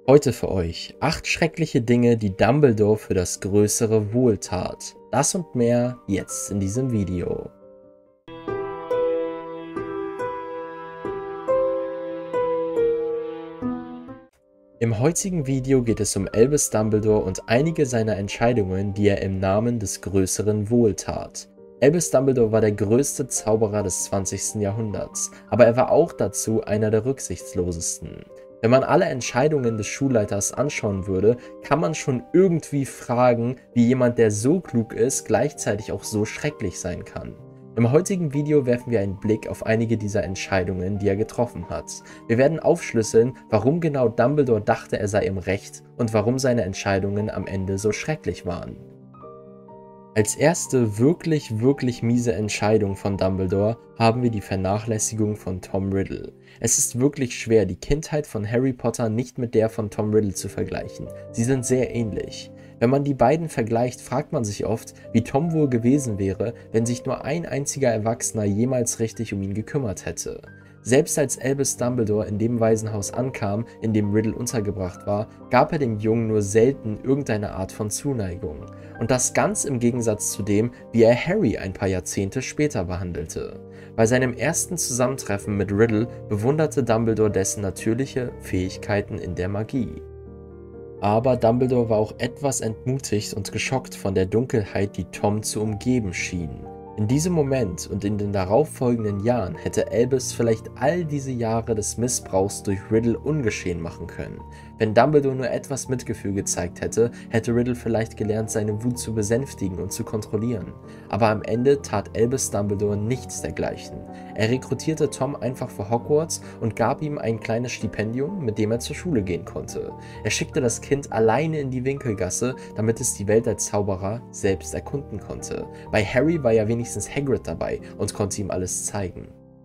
Heute für euch 8 schreckliche Dinge, die Dumbledore für das größere Wohl tat. Das und mehr jetzt in diesem Video. Im heutigen Video geht es um Albus Dumbledore und einige seiner Entscheidungen, die er im Namen des größeren Wohl tat. Albus Dumbledore war der größte Zauberer des 20. Jahrhunderts, aber er war auch dazu einer der rücksichtslosesten. Wenn man alle Entscheidungen des Schulleiters anschauen würde, kann man schon irgendwie fragen, wie jemand, der so klug ist, gleichzeitig auch so schrecklich sein kann. Im heutigen Video werfen wir einen Blick auf einige dieser Entscheidungen, die er getroffen hat. Wir werden aufschlüsseln, warum genau Dumbledore dachte, er sei im Recht und warum seine Entscheidungen am Ende so schrecklich waren. Als erste wirklich miese Entscheidung von Dumbledore haben wir die Vernachlässigung von Tom Riddle. Es ist wirklich schwer, die Kindheit von Harry Potter nicht mit der von Tom Riddle zu vergleichen. Sie sind sehr ähnlich. Wenn man die beiden vergleicht, fragt man sich oft, wie Tom wohl gewesen wäre, wenn sich nur ein einziger Erwachsener jemals richtig um ihn gekümmert hätte. Selbst als Albus Dumbledore in dem Waisenhaus ankam, in dem Riddle untergebracht war, gab er dem Jungen nur selten irgendeine Art von Zuneigung. Und das ganz im Gegensatz zu dem, wie er Harry ein paar Jahrzehnte später behandelte. Bei seinem ersten Zusammentreffen mit Riddle bewunderte Dumbledore dessen natürliche Fähigkeiten in der Magie. Aber Dumbledore war auch etwas entmutigt und geschockt von der Dunkelheit, die Tom zu umgeben schien. In diesem Moment und in den darauffolgenden Jahren hätte Albus vielleicht all diese Jahre des Missbrauchs durch Riddle ungeschehen machen können. Wenn Dumbledore nur etwas Mitgefühl gezeigt hätte, hätte Riddle vielleicht gelernt, seine Wut zu besänftigen und zu kontrollieren. Aber am Ende tat Albus Dumbledore nichts dergleichen. Er rekrutierte Tom einfach für Hogwarts und gab ihm ein kleines Stipendium, mit dem er zur Schule gehen konnte. Er schickte das Kind alleine in die Winkelgasse, damit es die Welt als Zauberer selbst erkunden konnte. Bei Harry war ja wenigstens Hagrid dabei und konnte ihm alles zeigen.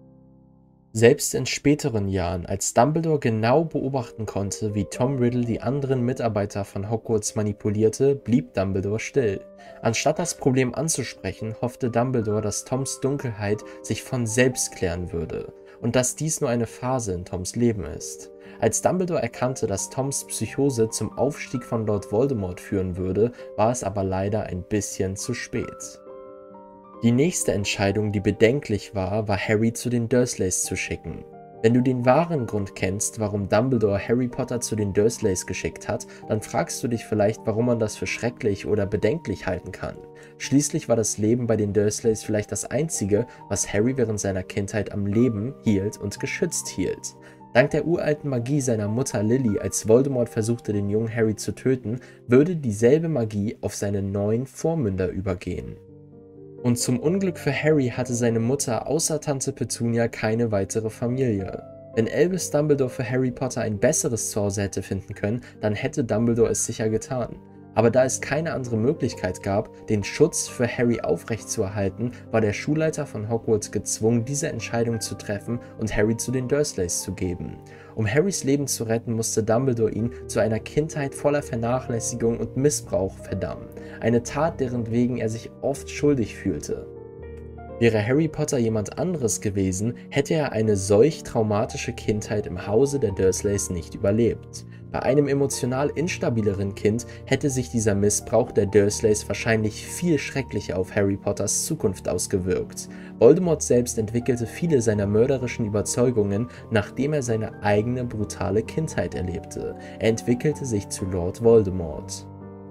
Selbst in späteren Jahren, als Dumbledore genau beobachten konnte, wie Tom Riddle die anderen Mitarbeiter von Hogwarts manipulierte, blieb Dumbledore still. Anstatt das Problem anzusprechen, hoffte Dumbledore, dass Toms Dunkelheit sich von selbst klären würde und dass dies nur eine Phase in Toms Leben ist. Als Dumbledore erkannte, dass Toms Psychose zum Aufstieg von Lord Voldemort führen würde, war es aber leider ein bisschen zu spät. Die nächste Entscheidung, die bedenklich war, war Harry zu den Dursleys zu schicken. Wenn du den wahren Grund kennst, warum Dumbledore Harry Potter zu den Dursleys geschickt hat, dann fragst du dich vielleicht, warum man das für schrecklich oder bedenklich halten kann. Schließlich war das Leben bei den Dursleys vielleicht das einzige, was Harry während seiner Kindheit am Leben hielt und geschützt hielt. Dank der uralten Magie seiner Mutter Lily, als Voldemort versuchte, den jungen Harry zu töten, würde dieselbe Magie auf seine neuen Vormünder übergehen. Und zum Unglück für Harry hatte seine Mutter außer Tante Petunia keine weitere Familie. Wenn Albus Dumbledore für Harry Potter ein besseres Zuhause hätte finden können, dann hätte Dumbledore es sicher getan. Aber da es keine andere Möglichkeit gab, den Schutz für Harry aufrechtzuerhalten, war der Schulleiter von Hogwarts gezwungen, diese Entscheidung zu treffen und Harry zu den Dursleys zu geben. Um Harrys Leben zu retten, musste Dumbledore ihn zu einer Kindheit voller Vernachlässigung und Missbrauch verdammen. Eine Tat, deren wegen er sich oft schuldig fühlte. Wäre Harry Potter jemand anderes gewesen, hätte er eine solch traumatische Kindheit im Hause der Dursleys nicht überlebt. Bei einem emotional instabileren Kind hätte sich dieser Missbrauch der Dursleys wahrscheinlich viel schrecklicher auf Harry Potters Zukunft ausgewirkt. Voldemort selbst entwickelte viele seiner mörderischen Überzeugungen, nachdem er seine eigene brutale Kindheit erlebte. Er entwickelte sich zu Lord Voldemort.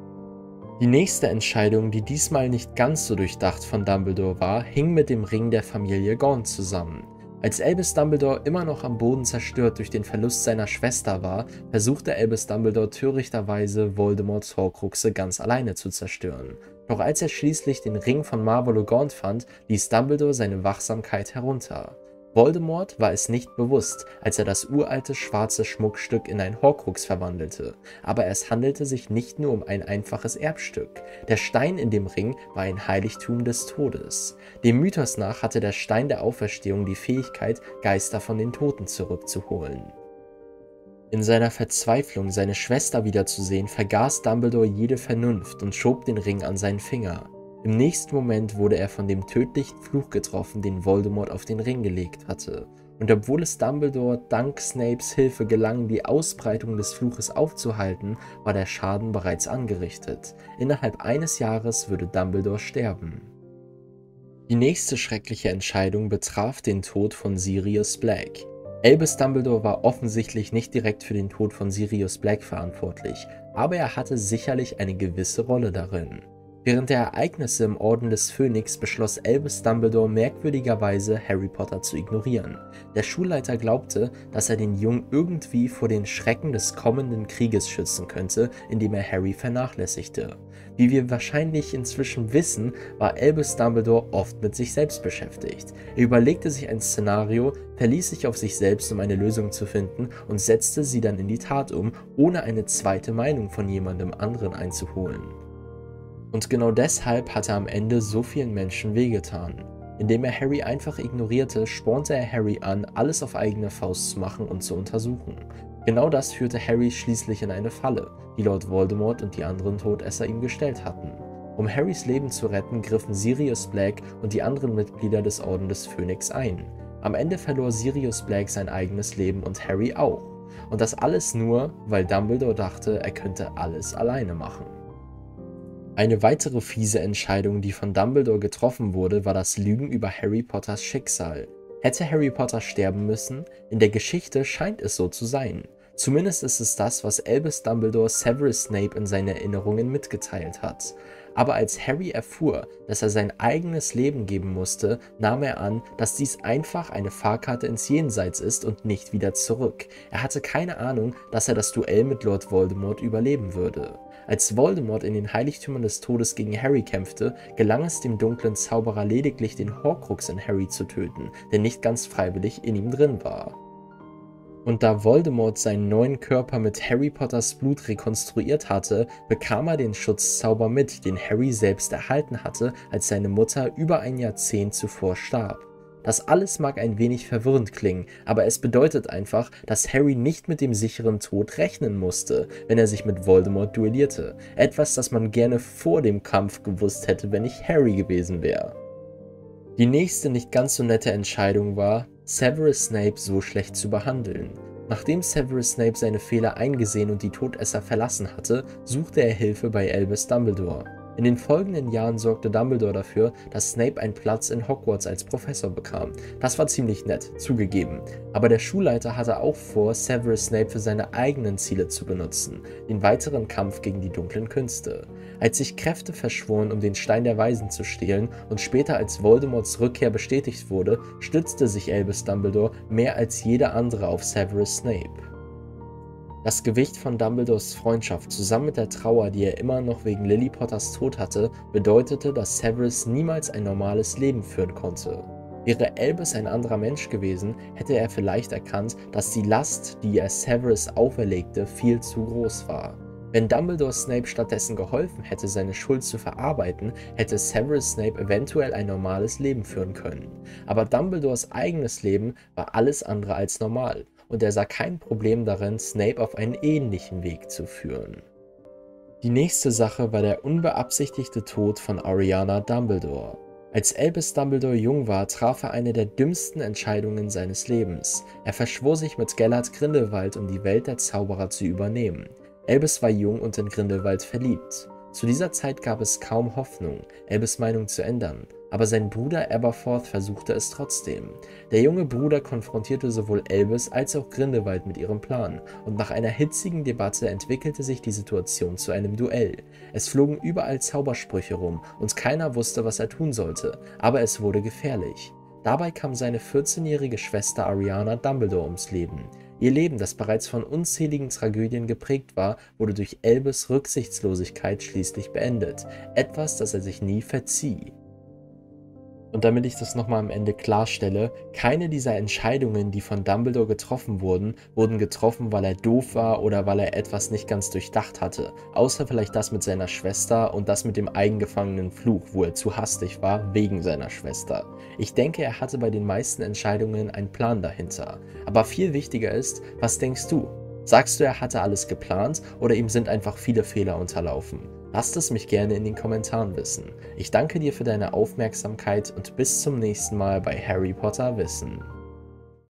Die nächste Entscheidung, die diesmal nicht ganz so durchdacht von Dumbledore war, hing mit dem Ring der Familie Gaunt zusammen. Als Albus Dumbledore immer noch am Boden zerstört durch den Verlust seiner Schwester war, versuchte Albus Dumbledore törichterweise Voldemorts Horcruxe ganz alleine zu zerstören. Doch als er schließlich den Ring von Marvolo Gaunt fand, ließ Dumbledore seine Wachsamkeit herunter. Voldemort war es nicht bewusst, als er das uralte schwarze Schmuckstück in ein Horcrux verwandelte, aber es handelte sich nicht nur um ein einfaches Erbstück. Der Stein in dem Ring war ein Heiligtum des Todes. Dem Mythos nach hatte der Stein der Auferstehung die Fähigkeit, Geister von den Toten zurückzuholen. In seiner Verzweiflung, seine Schwester wiederzusehen, vergaß Dumbledore jede Vernunft und schob den Ring an seinen Finger. Im nächsten Moment wurde er von dem tödlichen Fluch getroffen, den Voldemort auf den Ring gelegt hatte. Und obwohl es Dumbledore dank Snapes Hilfe gelang, die Ausbreitung des Fluches aufzuhalten, war der Schaden bereits angerichtet. Innerhalb eines Jahres würde Dumbledore sterben. Die nächste schreckliche Entscheidung betraf den Tod von Sirius Black. Albus Dumbledore war offensichtlich nicht direkt für den Tod von Sirius Black verantwortlich, aber er hatte sicherlich eine gewisse Rolle darin. Während der Ereignisse im Orden des Phönix beschloss Albus Dumbledore merkwürdigerweise, Harry Potter zu ignorieren. Der Schulleiter glaubte, dass er den Jungen irgendwie vor den Schrecken des kommenden Krieges schützen könnte, indem er Harry vernachlässigte. Wie wir wahrscheinlich inzwischen wissen, war Albus Dumbledore oft mit sich selbst beschäftigt. Er überlegte sich ein Szenario, verließ sich auf sich selbst, um eine Lösung zu finden, und setzte sie dann in die Tat um, ohne eine zweite Meinung von jemandem anderen einzuholen. Und genau deshalb hat er am Ende so vielen Menschen wehgetan. Indem er Harry einfach ignorierte, spornte er Harry an, alles auf eigene Faust zu machen und zu untersuchen. Genau das führte Harry schließlich in eine Falle, die Lord Voldemort und die anderen Todesser ihm gestellt hatten. Um Harrys Leben zu retten, griffen Sirius Black und die anderen Mitglieder des Orden des Phönix ein. Am Ende verlor Sirius Black sein eigenes Leben und Harry auch. Und das alles nur, weil Dumbledore dachte, er könnte alles alleine machen. Eine weitere fiese Entscheidung, die von Dumbledore getroffen wurde, war das Lügen über Harry Potters Schicksal. Hätte Harry Potter sterben müssen? In der Geschichte scheint es so zu sein. Zumindest ist es das, was Albus Dumbledore Severus Snape in seinen Erinnerungen mitgeteilt hat. Aber als Harry erfuhr, dass er sein eigenes Leben geben musste, nahm er an, dass dies einfach eine Fahrkarte ins Jenseits ist und nicht wieder zurück. Er hatte keine Ahnung, dass er das Duell mit Lord Voldemort überleben würde. Als Voldemort in den Heiligtümern des Todes gegen Harry kämpfte, gelang es dem dunklen Zauberer lediglich, den Horcrux in Harry zu töten, der nicht ganz freiwillig in ihm drin war. Und da Voldemort seinen neuen Körper mit Harry Potters Blut rekonstruiert hatte, bekam er den Schutzzauber mit, den Harry selbst erhalten hatte, als seine Mutter über ein Jahrzehnt zuvor starb. Das alles mag ein wenig verwirrend klingen, aber es bedeutet einfach, dass Harry nicht mit dem sicheren Tod rechnen musste, wenn er sich mit Voldemort duellierte. Etwas, das man gerne vor dem Kampf gewusst hätte, wenn ich Harry gewesen wäre. Die nächste nicht ganz so nette Entscheidung war, Severus Snape so schlecht zu behandeln. Nachdem Severus Snape seine Fehler eingesehen und die Todesser verlassen hatte, suchte er Hilfe bei Albus Dumbledore. In den folgenden Jahren sorgte Dumbledore dafür, dass Snape einen Platz in Hogwarts als Professor bekam. Das war ziemlich nett, zugegeben. Aber der Schulleiter hatte auch vor, Severus Snape für seine eigenen Ziele zu benutzen, den weiteren Kampf gegen die dunklen Künste. Als sich Kräfte verschworen, um den Stein der Weisen zu stehlen und später als Voldemorts Rückkehr bestätigt wurde, stützte sich Albus Dumbledore mehr als jeder andere auf Severus Snape. Das Gewicht von Dumbledores Freundschaft zusammen mit der Trauer, die er immer noch wegen Lily Potters Tod hatte, bedeutete, dass Severus niemals ein normales Leben führen konnte. Wäre Albus ein anderer Mensch gewesen, hätte er vielleicht erkannt, dass die Last, die er Severus auferlegte, viel zu groß war. Wenn Dumbledore Snape stattdessen geholfen hätte, seine Schuld zu verarbeiten, hätte Severus Snape eventuell ein normales Leben führen können. Aber Dumbledores eigenes Leben war alles andere als normal. Und er sah kein Problem darin, Snape auf einen ähnlichen Weg zu führen. Die nächste Sache war der unbeabsichtigte Tod von Ariana Dumbledore. Als Albus Dumbledore jung war, traf er eine der dümmsten Entscheidungen seines Lebens. Er verschwor sich mit Gellert Grindelwald, um die Welt der Zauberer zu übernehmen. Albus war jung und in Grindelwald verliebt. Zu dieser Zeit gab es kaum Hoffnung, Albus' Meinung zu ändern, aber sein Bruder Aberforth versuchte es trotzdem. Der junge Bruder konfrontierte sowohl Albus als auch Grindelwald mit ihrem Plan, und nach einer hitzigen Debatte entwickelte sich die Situation zu einem Duell. Es flogen überall Zaubersprüche rum, und keiner wusste, was er tun sollte, aber es wurde gefährlich. Dabei kam seine 14-jährige Schwester Ariana Dumbledore ums Leben. Ihr Leben, das bereits von unzähligen Tragödien geprägt war, wurde durch Albus' Rücksichtslosigkeit schließlich beendet. Etwas, das er sich nie verzieh. Und damit ich das nochmal am Ende klarstelle, keine dieser Entscheidungen, die von Dumbledore getroffen wurden, wurden getroffen, weil er doof war oder weil er etwas nicht ganz durchdacht hatte. Außer vielleicht das mit seiner Schwester und das mit dem eingefangenen Fluch, wo er zu hastig war, wegen seiner Schwester. Ich denke, er hatte bei den meisten Entscheidungen einen Plan dahinter. Aber viel wichtiger ist, was denkst du? Sagst du, er hatte alles geplant oder ihm sind einfach viele Fehler unterlaufen? Lasst es mich gerne in den Kommentaren wissen. Ich danke dir für deine Aufmerksamkeit und bis zum nächsten Mal bei Harry Potter Wissen.